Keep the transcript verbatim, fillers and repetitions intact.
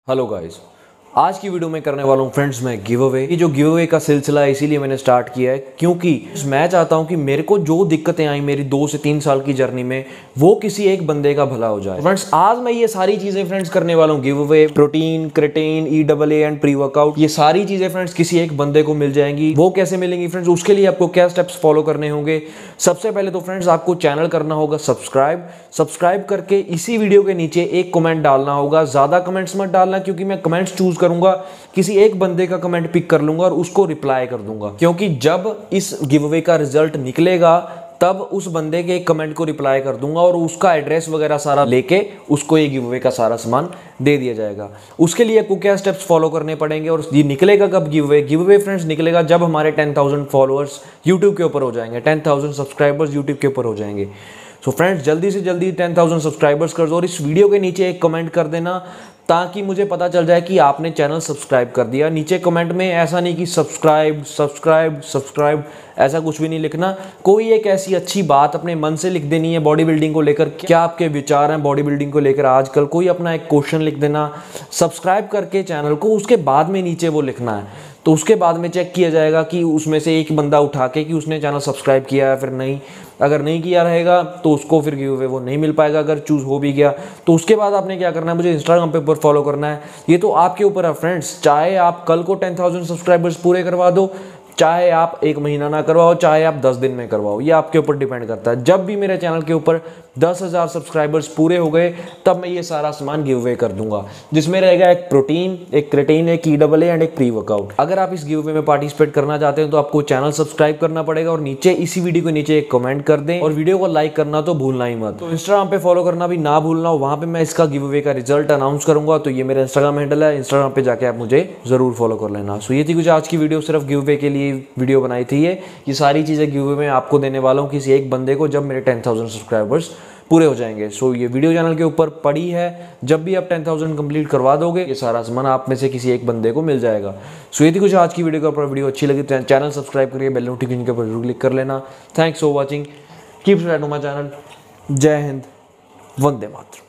Hello guys, आज की video में करने वाला हूँ फ्रेंड्स मैं गिव अवे। ये जो गिव अवे का सिलसिला है इसीलिए मैंने स्टार्ट किया है क्योंकि मैं चाहता हूँ कि मेरे को जो दिक्कतें आई मेरी दो से तीन साल की जर्नी में वो किसी एक बंदे का भला हो जाए। फ्रेंड्स आज मैं ये सारी चीजें फ्रेंड्स करने वाला हूँ, give away, protein, creatine, E double A and pre workout, ये सारी चीजें फ्रेंड्स किसी एक बंदे को मिल जाएंगी। वो कैसे मिलेंगी फ्रेंड्स, उसके लिए आपको क्या स्टेप्स फॉलो करने होंगे। सबसे पहले तो फ्रेंड्स आपको चैनल करना होगा सब्सक्राइब। सब्सक्राइब करके इसी वीडियो के नीचे एक कमेंट डालना होगा, ज्यादा कमेंट्स मत डालना क्योंकि मैं कमेंट्स चूज करूंगा, किसी एक बंदे का कमेंट पिक कर लूंगा और उसको रिप्लाई कर दूंगा। क्योंकि जब इस गिव अवे का रिजल्ट निकलेगा तब उस बंदे के एक कमेंट को रिप्लाई कर दूंगा और उसका एड्रेस वगैरह सारा लेके उसको ये गिव अवे का सारा सामान दे दिया जाएगा। उसके लिए आपको क्या स्टेप्स फॉलो करने पड़ेंगे और ये निकलेगा कब give away? Give away friends निकलेगा जब हमारे टेन थाउजेंड फॉलोअर्स यूट्यूब के ऊपर हो जाएंगे, टेन थाउजेंड सब्सक्राइबर्स यूट्यूब के ऊपर हो जाएंगे। सो फ्रेंड्स जल्दी से जल्दी टेन थाउजेंड सब्सक्राइबर्स कर दो और इस वीडियो के नीचे एक कमेंट कर देना ताकि मुझे पता चल जाए कि आपने चैनल सब्सक्राइब कर दिया। नीचे कमेंट में ऐसा नहीं कि सब्सक्राइब सब्सक्राइब सब्सक्राइब, ऐसा कुछ भी नहीं लिखना। कोई एक ऐसी अच्छी बात अपने मन से लिख देनी है बॉडी बिल्डिंग को लेकर, क्या आपके विचार हैं बॉडी बिल्डिंग को लेकर आजकल, कोई अपना एक क्वेश्चन लिख देना सब्सक्राइब करके चैनल को। उसके बाद में नीचे वो लिखना है, तो उसके बाद में चेक किया जाएगा कि उसमें से एक बंदा उठा के कि उसने चैनल सब्सक्राइब किया है फिर नहीं। अगर नहीं किया रहेगा तो उसको फिर गिव अवे वो नहीं मिल पाएगा। अगर चूज हो भी गया तो उसके बाद आपने क्या करना है, मुझे इंस्टाग्राम पे ऊपर फॉलो करना है। ये तो आपके ऊपर है फ्रेंड्स, चाहे आप कल को टेन थाउजेंड सब्सक्राइबर्स पूरे करवा दो, चाहे आप एक महीना ना करवाओ, चाहे आप दस दिन में करवाओ, ये आपके ऊपर डिपेंड करता है। जब भी मेरे चैनल के ऊपर दस हज़ार सब्सक्राइबर्स पूरे हो गए तब मैं ये सारा सामान गिव अवे कर दूंगा, जिसमें रहेगा एक प्रोटीन, एक क्रेटीन, एक ई डबल ए एंड एक प्री वर्कआउट। अगर आप इस गिव अवे में पार्टिसिपेट करना चाहते हैं तो आपको चैनल सब्सक्राइब करना पड़ेगा और नीचे इसी वीडियो के नीचे एक कमेंट कर दें और वीडियो को लाइक करना तो भूलना ही मत। तो इंस्टाग्राम पे फॉलो करना भी ना भूलना, वहां पे मैं इसका गिव अवे का रिजल्ट अनाउंस करूंगा। तो ये मेरा इंस्टाग्राम हैंडल है, इंस्टाग्राम पे जाके आप मुझे जरूर फॉलो कर लेना। सो ये थी कुछ आज की वीडियो, सिर्फ गिव अवे के लिए वीडियो बनाई थी। ये ये सारी चीजें गिव अवे में आपको देने वाला हूँ किसी एक बंदे को जब मेरे टेन थाउजेंड सब्सक्राइबर्स पूरे हो जाएंगे। सो ये वीडियो चैनल के ऊपर पड़ी है, जब भी आप टेन थाउजेंड कंप्लीट करवा दोगे ये सारा सामान आप में से किसी एक बंदे को मिल जाएगा। सो ये थी कुछ आज की वीडियो के ऊपर। वीडियो अच्छी लगी तो चैनल सब्सक्राइब करिए, बेल नोटिफिकेशन के ऊपर जरूर क्लिक कर लेना। Thanks for watching, keep subscribe to my channel. जय हिंद, वंदे मातरम।